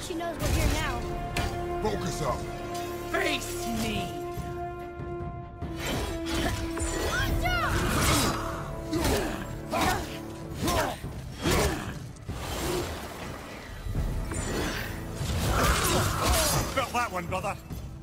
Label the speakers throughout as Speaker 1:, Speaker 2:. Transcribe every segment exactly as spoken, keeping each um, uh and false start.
Speaker 1: she knows we're here now.
Speaker 2: Focus up.
Speaker 3: Face me!
Speaker 4: Got that one, brother.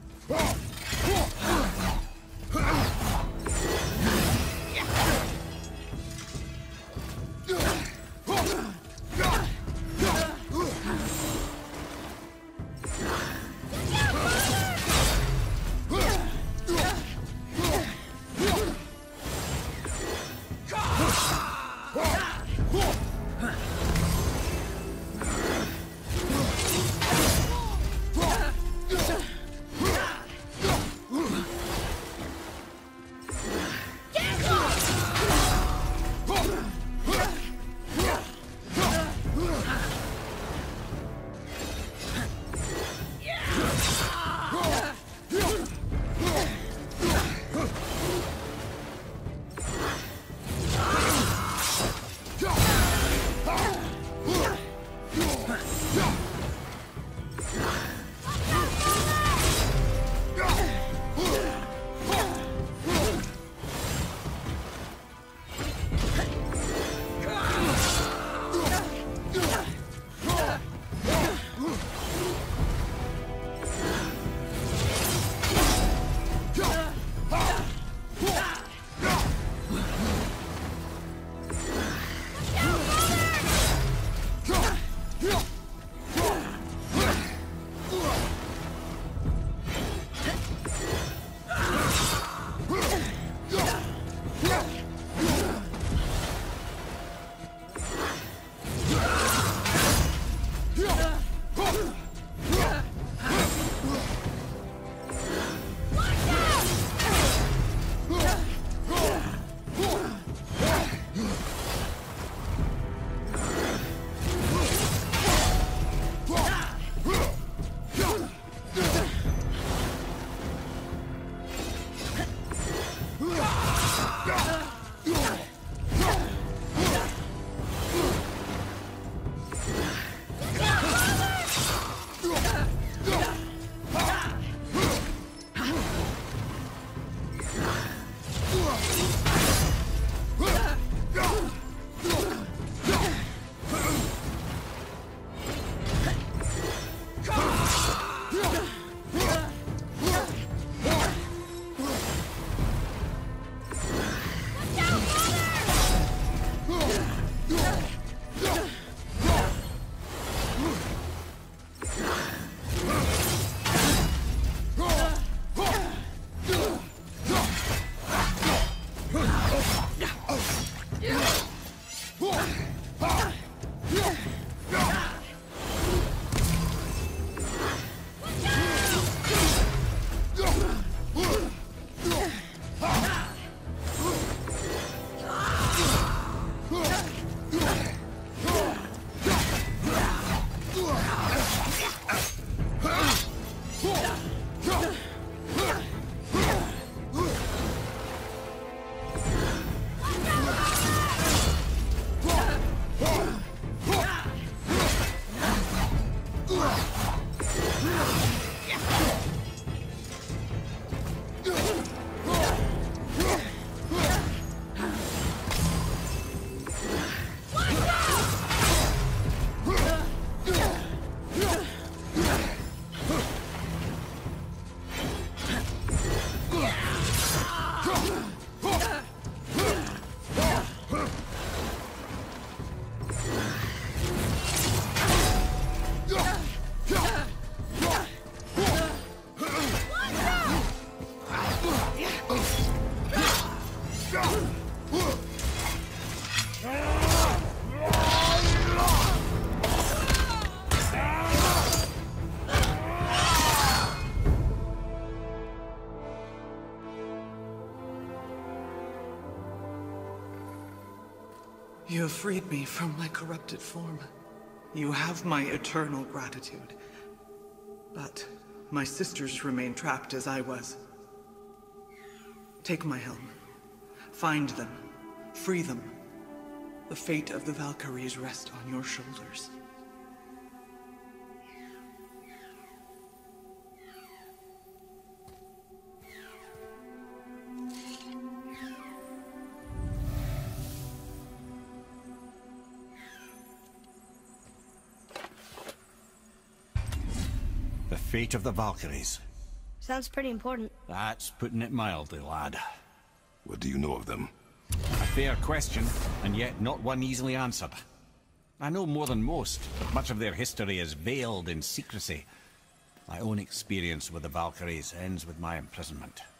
Speaker 3: You have freed me from my corrupted form. You have my eternal gratitude. But my sisters remain trapped as I was. Take my helm. Find them. Free them. The fate of the Valkyries rests on your shoulders.
Speaker 1: The fate of the Valkyries.
Speaker 2: Sounds pretty important.
Speaker 1: That's putting it mildly, lad.
Speaker 5: What do you know of them?
Speaker 1: A fair question, and yet not one easily answered. I know more than most, but much of their history is veiled in secrecy. My own experience with the Valkyries ends with my imprisonment.